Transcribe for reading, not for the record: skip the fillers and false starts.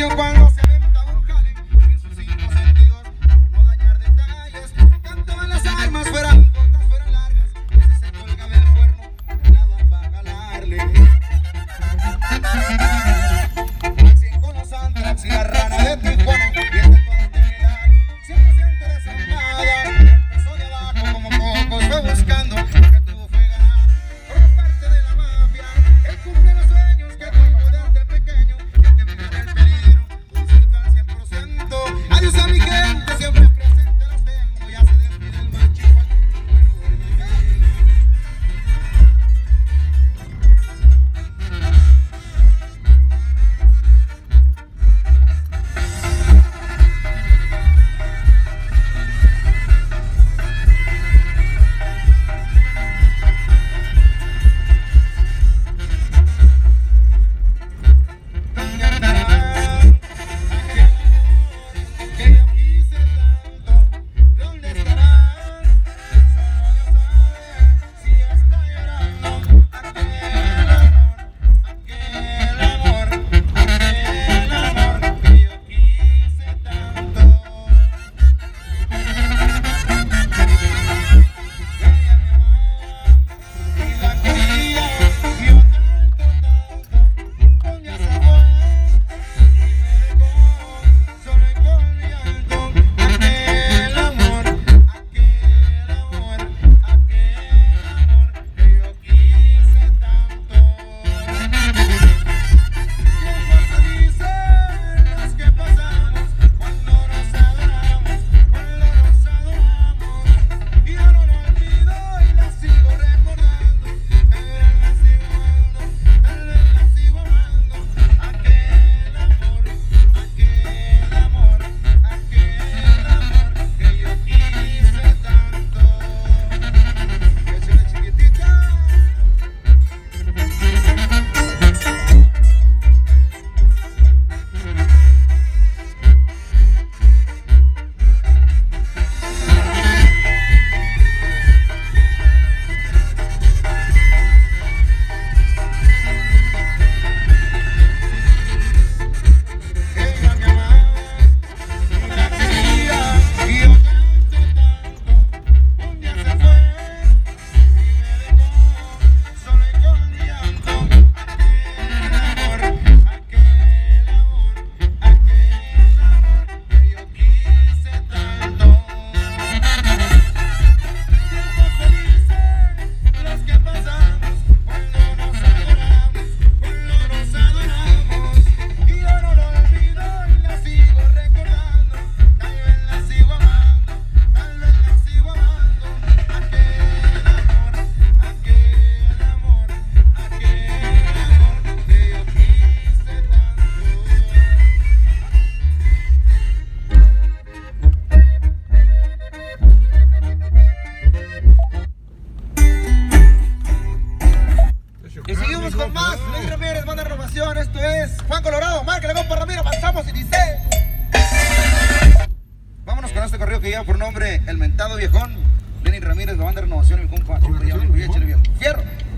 canción cuando se aventa un jale en sus 5 sentidos, no dañar detalles. Cantaban las armas, fueran cortas, fueran largas. Si se colgaba el cuerno, nada para jalarle. Así con los Antrax y la rana de Tijuana, y el de todas Tequila, 100% desarmada. Empezó de abajo como pocos, fue buscando. Lo que tuvo fue ganar por parte de la mafia. Él cumple los sueños que tuvo desde pequeño. Y el que vive en el peligro, disfruta al 100%. Adiós a mi gente, siempre presente los tengo. Ya se despide el macho. Y seguimos con más. Luis Ramírez, Banda Renovación. Esto es Juan Colorado. Márquele, compa Ramiro. Avanzamos y dice: vámonos con este corrido que lleva por nombre El Mentado Viejón. Lenny Ramírez, la Banda Renovación y mi compa. Échale bien. Fierro.